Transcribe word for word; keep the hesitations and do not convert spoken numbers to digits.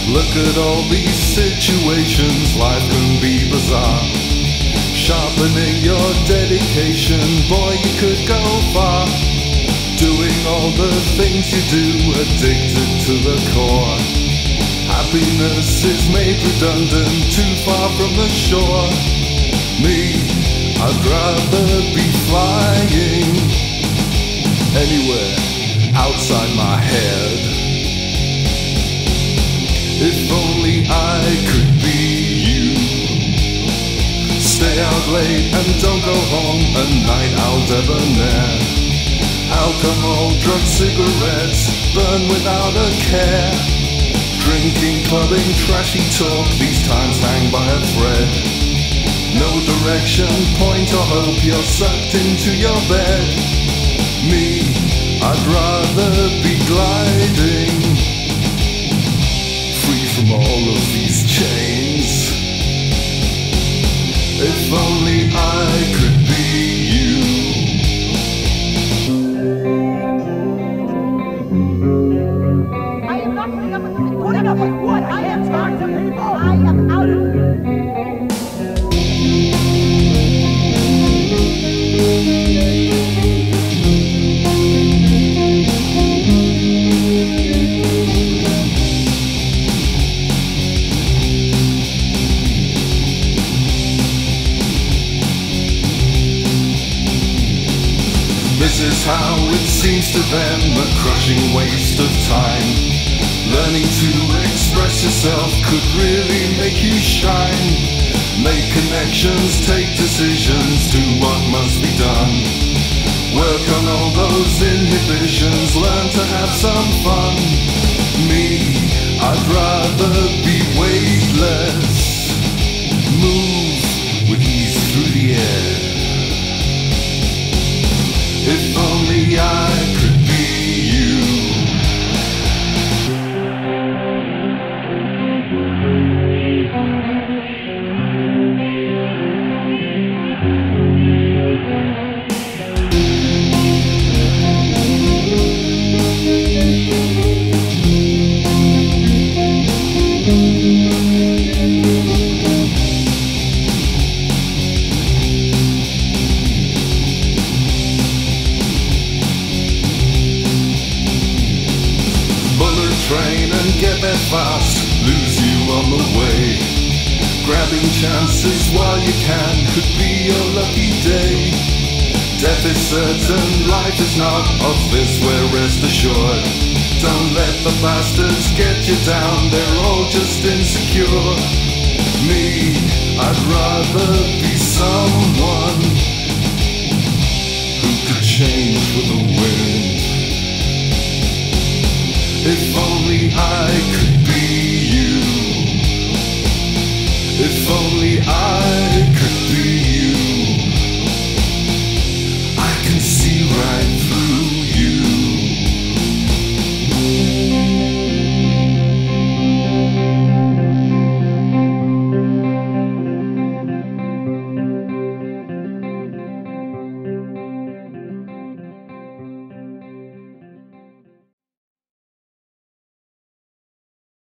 Look at all these situations, life can be bizarre. Sharpening your dedication, boy, you could go far. Doing all the things you do, addicted to the core. Happiness is made redundant, too far from the shore. Me, I'd rather be flying anywhere outside my head. If only I could be you. Stay out late and don't go home, a night owl debonair. Alcohol, drugs, cigarettes, burn without a care. Drinking, clubbing, trashy talk, these times hang by a thread. No direction, point or hope, you're sucked into your bed. Me, I'd rather be gliding free from all of these chains. If only I could be you. I am not putting up with this. Putting up with what? I am talking to people. I am out of here. This is how it seems to them, a crushing waste of time. Learning to express yourself could really make you shine. Make connections, take decisions, do what must be done. Work on all those inhibitions, learn to have some fun. Me, I'd rather be weightless, move with ease through the air. If only I could be you. Train and get there fast, lose you on the way. Grabbing chances while you can could be your lucky day. Death is certain, life is not, of this we're rest assured. Don't let the bastards get you down, they're all just insecure. Me, I'd rather be someone who could change with the wind.